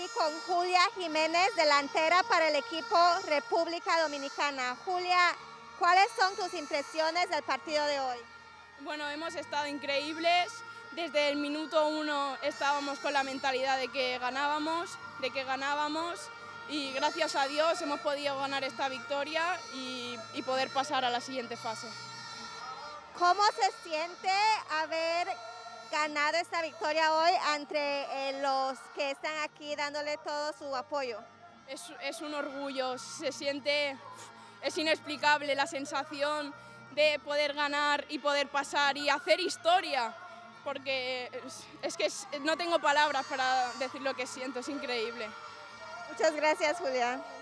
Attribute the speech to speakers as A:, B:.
A: aquí con Julia Jiménez, delantera para el equipo República Dominicana. Julia, ¿cuáles son tus impresiones del partido de hoy?
B: Bueno, hemos estado increíbles. Desde el minuto 1 estábamos con la mentalidad de que ganábamos y gracias a Dios hemos podido ganar esta victoria y poder pasar a la siguiente fase.
A: ¿Cómo se siente haber ganado esta victoria hoy entre los que están aquí dándole todo su apoyo?
B: Es un orgullo, se siente, es inexplicable la sensación de poder ganar y poder pasar y hacer historia, porque es que no tengo palabras para decir lo que siento, es increíble.
A: Muchas gracias, Julia.